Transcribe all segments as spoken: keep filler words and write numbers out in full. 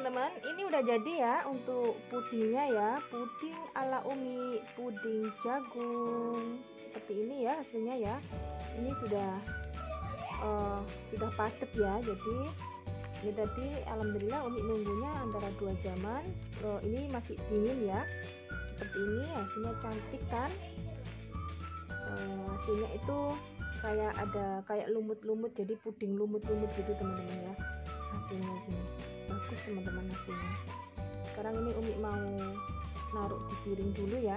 teman-teman, ini udah jadi ya untuk pudingnya ya, puding ala Umi, puding jagung seperti ini ya hasilnya ya. Ini sudah uh, sudah padat ya, jadi ini tadi alhamdulillah Umi nunggunya antara dua jaman. Uh, ini masih dingin ya, seperti ini hasilnya cantik kan. Uh, hasilnya itu kayak ada kayak lumut-lumut, jadi puding lumut-lumut gitu teman-teman ya, hasilnya gini. Bagus teman-teman hasilnya. Sekarang ini Umi mau naruh di piring dulu ya.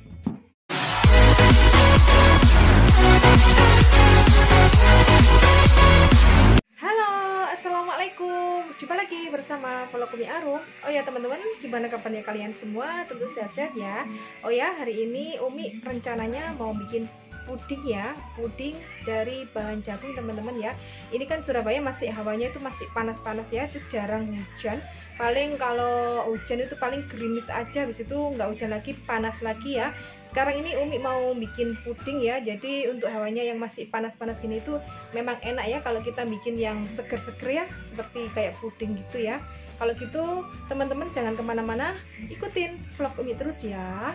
Halo, assalamualaikum. Jumpa lagi bersama vlog Umi Arum. Oh ya teman-teman, gimana kabarnya kalian semua? Tentu sehat-sehat ya. Oh ya, hari ini Umi rencananya mau bikin puding ya, puding dari bahan jagung teman-teman ya. Ini kan Surabaya masih hawanya itu masih panas-panas ya, itu jarang hujan. Paling kalau hujan itu paling gerimis aja, habis itu nggak hujan lagi, panas lagi ya. Sekarang ini Umi mau bikin puding ya, jadi untuk hawanya yang masih panas-panas gini itu memang enak ya kalau kita bikin yang seger-seger ya, seperti kayak puding gitu ya. Kalau gitu teman-teman jangan kemana-mana, ikutin vlog Umi terus ya.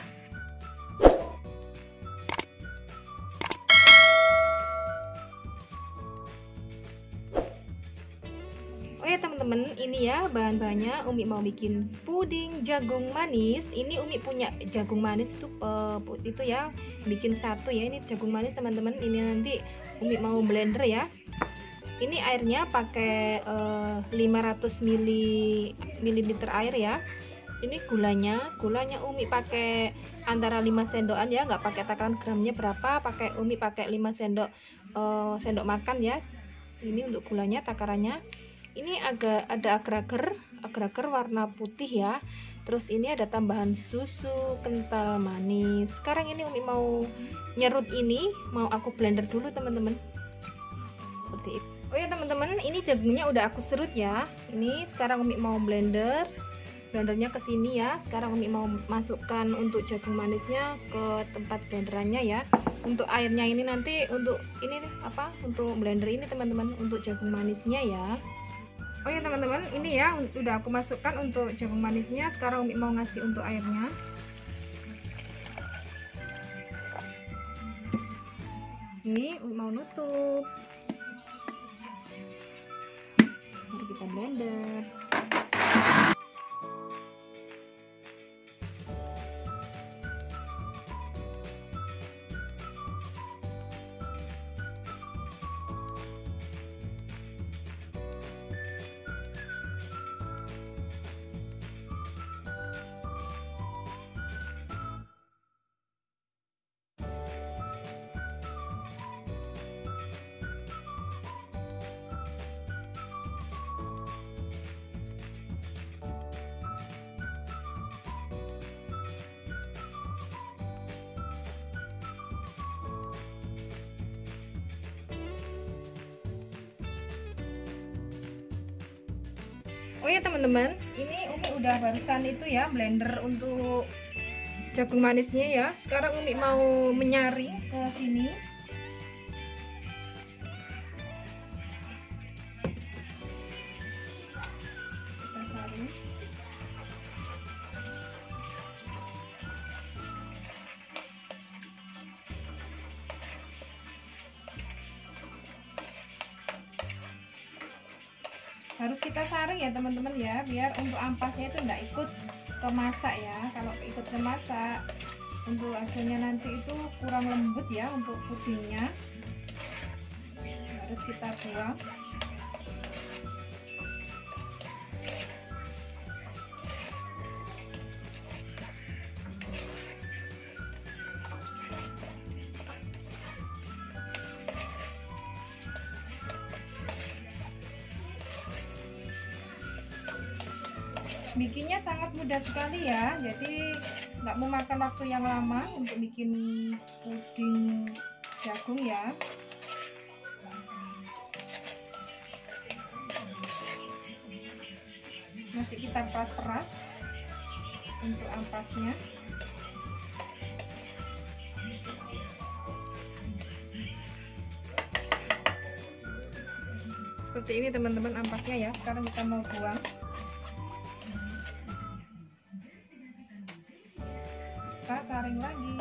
Oh ya teman-teman, ini ya bahan-bahannya. Umi mau bikin puding jagung manis. Ini Umi punya jagung manis itu uh, itu ya, bikin satu ya. Ini jagung manis teman-teman. Ini nanti Umi mau blender ya. Ini airnya pakai uh, lima ratus mililiter air ya. Ini gulanya, gulanya Umi pakai antara lima sendokan ya, nggak pakai takaran gramnya berapa. Pakai Umi pakai lima sendok uh, sendok makan ya. Ini untuk gulanya, takarannya. Ini agak ada agar-agar agar-agar warna putih ya. Terus ini ada tambahan susu kental manis. Sekarang ini Umi mau nyerut ini, mau aku blender dulu teman-teman. Seperti itu. Oh ya teman-teman, ini jagungnya udah aku serut ya. Ini sekarang Umi mau blender. Blendernya ke sini ya. Sekarang Umi mau masukkan untuk jagung manisnya ke tempat blenderannya ya. Untuk airnya ini nanti untuk ini apa? Untuk blender ini teman-teman, untuk jagung manisnya ya. Oh ya teman-teman, ini ya udah aku masukkan untuk jagung manisnya. Sekarang Umi mau ngasih untuk airnya. Ini Umi mau nutup. Mari kita blender. Oh ya teman-teman, ini Umi udah barusan itu ya blender untuk jagung manisnya ya. Sekarang Umi mau menyaring ke sini. Kita saring. Harus kita saring ya teman-teman ya, biar untuk ampasnya itu enggak ikut ke masak ya. Kalau ikut ke masak, untuk hasilnya nanti itu kurang lembut ya untuk pudingnya. Harus kita buang. Bikinnya sangat mudah sekali ya, jadi nggak memakan waktu yang lama untuk bikin puding jagung ya. Masih kita peras-peras untuk ampasnya. Seperti ini teman-teman ampasnya ya. Sekarang kita mau buang. saring lagi.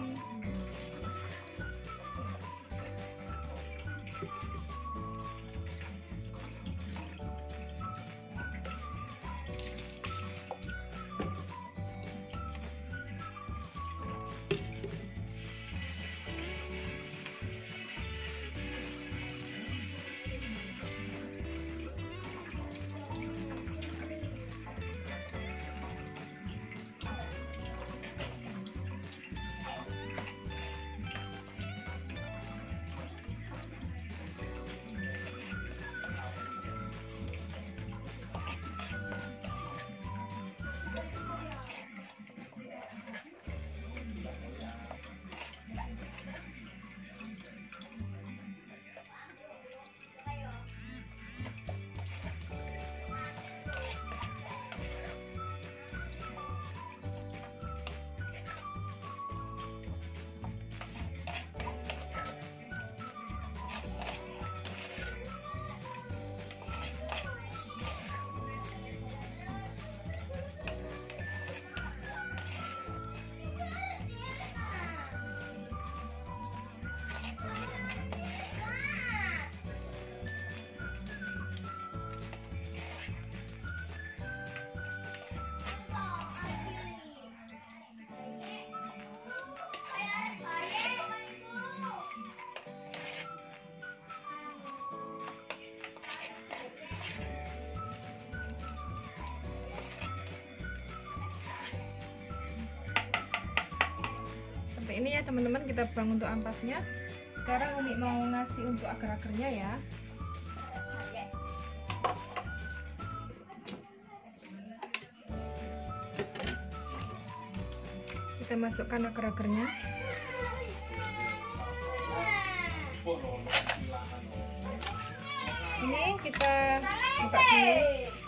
Ini ya teman-teman, kita buang untuk ampasnya. Sekarang Umi mau ngasih untuk agar-agarnya ya. Kita masukkan agar-agarnya. Ini kita buka dulu.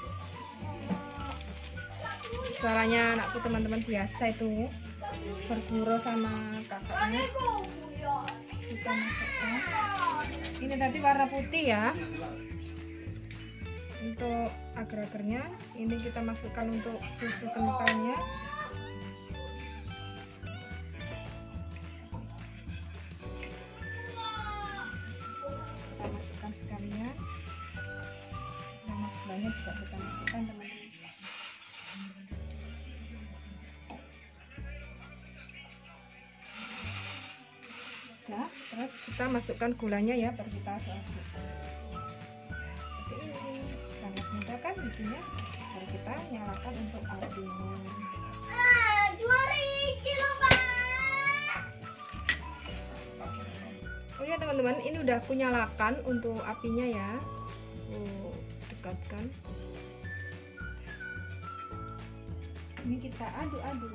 Suaranya anakku teman-teman, biasa itu berguru sama kakaknya. Kita masukkan. Ini tadi warna putih ya. Untuk agar-agarnya, ini kita masukkan untuk susu kentalnya. Kita masukkan sekalian. Sama banyak juga kita masukkan teman-teman. Nah, terus kita masukkan gulanya ya, baru kita aduk. Seperti ini, sangat mudah kan bikinnya. Baru kita nyalakan untuk apinya. Oh ya teman-teman, ini udah aku nyalakan untuk apinya ya. Oh, dekatkan. Ini kita aduk-aduk.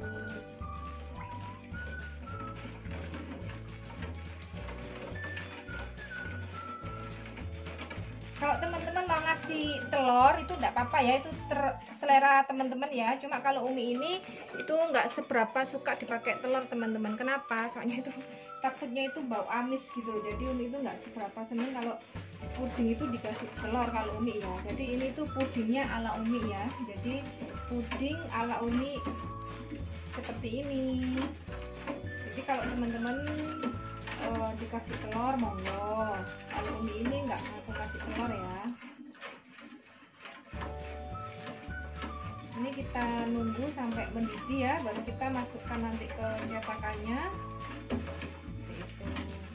Kalau teman-teman mau ngasih telur itu enggak apa-apa ya, itu ter, selera teman-teman ya. Cuma kalau Umi ini itu enggak seberapa suka dipakai telur teman-teman. Kenapa? Soalnya itu takutnya itu bau amis gitu. Jadi Umi itu enggak seberapa seneng kalau puding itu dikasih telur kalau Umi ya. Jadi ini tuh pudingnya ala Umi ya. Jadi puding ala Umi seperti ini. Jadi kalau teman-teman Uh, dikasih telur monggo, kalau Umi ini nggak aku kasih telur ya. Ini kita nunggu sampai mendidih ya, baru kita masukkan nanti ke cetakannya. Seperti itu.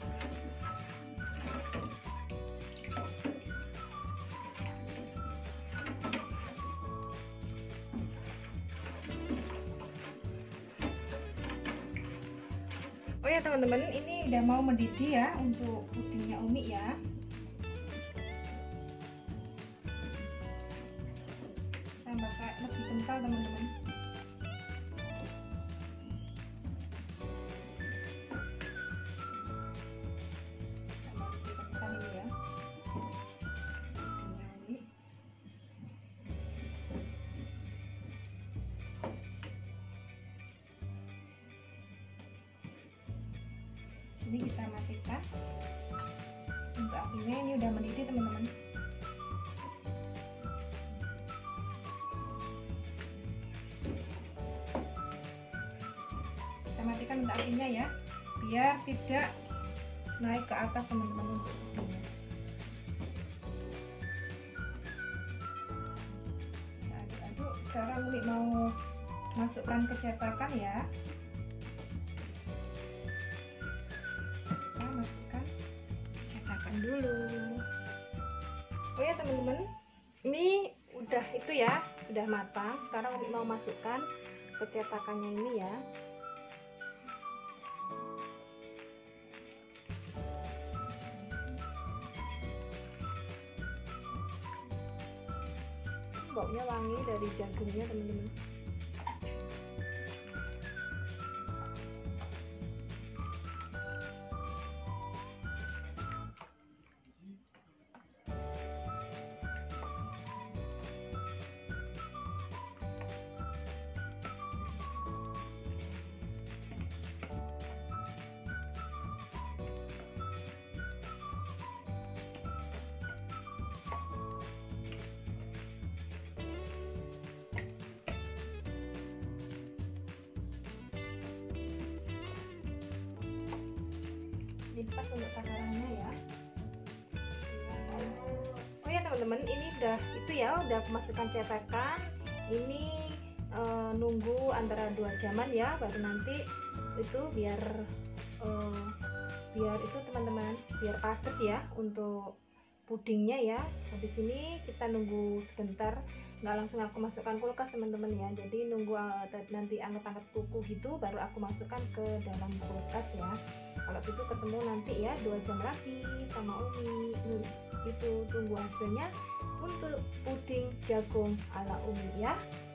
Oh ya teman-teman, ini udah mau mendidih ya untuk pudingnya Umi ya. Tambah kayak lebih kental teman-teman. Tambah lebih kental ini ya. Ini kita matikan untuk apinya. Ini udah mendidih teman-teman. Kita matikan untuk apinya ya, biar tidak naik ke atas teman-teman untuk pudingnya. Nah, aduk. Sekarang Umi mau masukkan ke cetakan ya. Kita masukkan cetakan dulu. Oh ya teman-teman, ini udah itu ya, sudah matang. Sekarang Umi mau masukkan ke cetakannya ini ya. Baunya wangi dari jagungnya teman-teman. Pas untuk takarannya ya. Oh ya teman-teman, ini udah itu ya, udah aku masukkan cetakan. Ini e, nunggu antara dua jaman ya, baru nanti itu biar e, biar itu teman-teman, biar padat ya untuk pudingnya ya. Habis ini kita nunggu sebentar, nggak langsung aku masukkan kulkas teman-teman ya. Jadi nunggu uh, nanti anget-anget kuku gitu, baru aku masukkan ke dalam kulkas ya. Kalau gitu ketemu nanti ya dua jam lagi sama Umi. Nih, itu tunggu hasilnya untuk puding jagung ala Umi ya.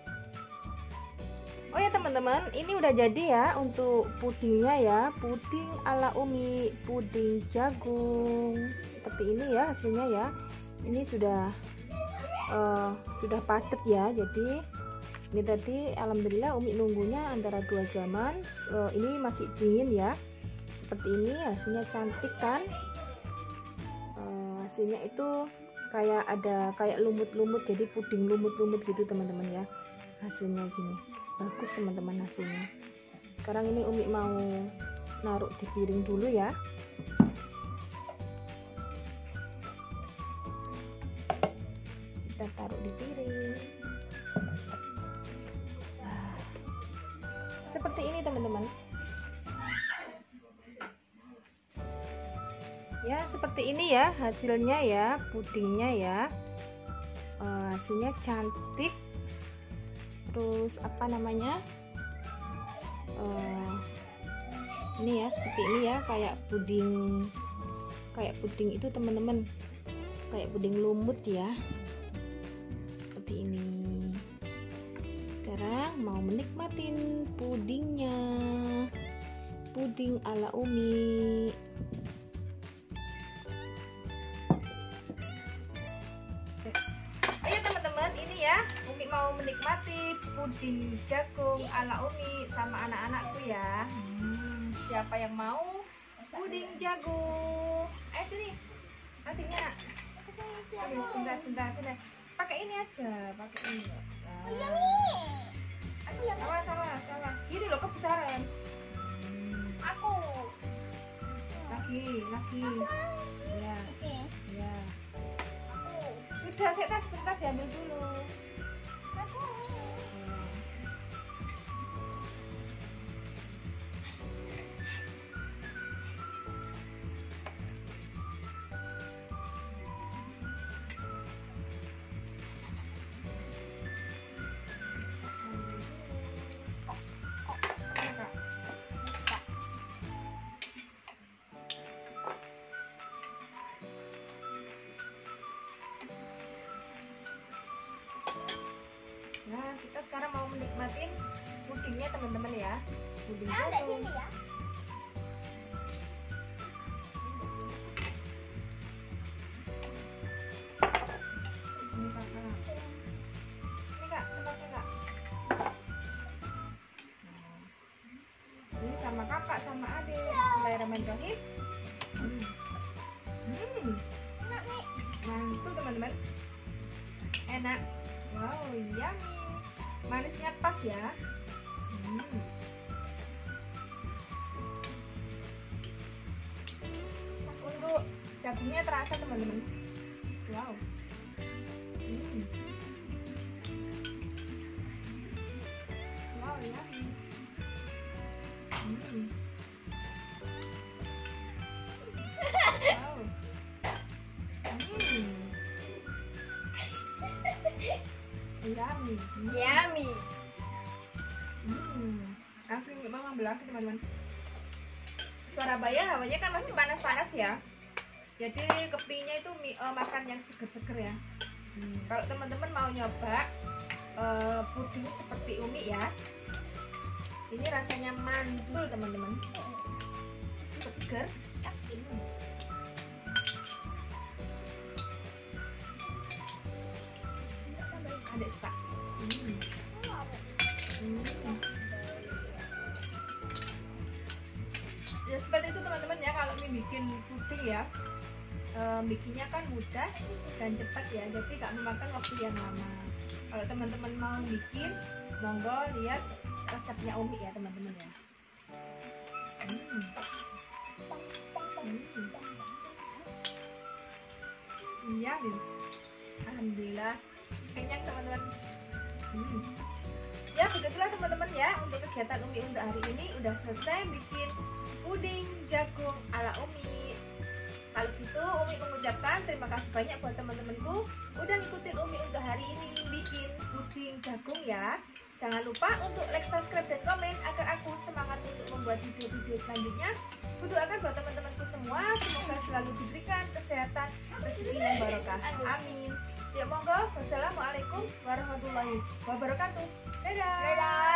Oh ya teman-teman, ini udah jadi ya untuk pudingnya ya, puding ala Umi, puding jagung. Seperti ini ya hasilnya ya. Ini sudah uh, sudah padat ya. Jadi ini tadi alhamdulillah Umi nunggunya antara dua jaman. Uh, ini masih dingin ya. Seperti ini hasilnya, cantik kan. Uh, hasilnya itu kayak ada kayak lumut-lumut, jadi puding lumut-lumut gitu teman-teman ya. Hasilnya gini, bagus teman-teman hasilnya. Sekarang ini Umi mau naruh di piring dulu ya. Kita taruh di piring. Nah, seperti ini teman-teman. Ya seperti ini ya hasilnya ya, pudingnya ya. Uh, hasilnya cantik. Terus apa namanya, uh, ini ya seperti ini ya, kayak puding kayak puding itu teman-teman, kayak puding lumut ya, seperti ini. Sekarang mau menikmatin pudingnya, puding ala Umi. Umi mau menikmati puding jagung ala Umi sama anak-anakku ya. Hmm, siapa yang mau puding jagung? Eh sini, nantinya. Sini, sebentar, sebentar, sebentar. Pakai ini aja, pakai ini. Nah. Awas, awas, awas. Gini loh kebesaran. Hmm. Aku. Lagi, lagi. Ya, ya. Aku. Udah, saya sebentar diambil dulu. Nah, kita sekarang mau menikmatin pudingnya teman-teman ya. Puding jagung. Ya. Ini kakak. Ini kak, tempatnya kak. Nah, ini sama kakak sama adik. Bismillahirrahmanirrahim. Hmm. Hmm. Enak nih. Mantul teman-teman. Enak. Wow, yummy. Manisnya pas ya. Hmm. jagungnya terasa teman-teman. Wow. Hmm. Wow ya. Hmm. Wow. Hmm. Yummy. Yummy. Hmm. Langsung mama belah teman-teman. Surabaya hawanya kan masih panas-panas ya. Jadi kepinya itu uh, makan yang seger-seger ya. Hmm. Kalau teman-teman mau nyoba uh, puding seperti Umi ya, ini rasanya mantul teman-teman, seger. Hmm. Ada spa. Hmm. Hmm. Ya seperti itu teman-teman ya, kalau Umi bikin puding ya, e, bikinnya kan mudah dan cepat ya, jadi gak memakan waktu yang lama. Kalau teman-teman mau bikin, monggo lihat resepnya Umi ya teman-teman ya. Hmm. Hmm. Iya nih, alhamdulillah kenyang teman-teman. Hmm. Ya begitulah teman-teman ya, untuk kegiatan Umi untuk hari ini udah selesai bikin puding jagung ala Umi. Kalau gitu Umi mengucapkan terima kasih banyak buat teman-temanku udah ngikutin Umi untuk hari ini bikin puding jagung ya. Jangan lupa untuk like, subscribe, dan komen agar aku semangat untuk membuat video-video selanjutnya. Kudoakan buat teman-temanku semua, semoga selalu diberikan kesehatan, rezeki yang barokah. Amin. Ya monggo, wassalamualaikum warahmatullahi wabarakatuh. Dadah. Dadah.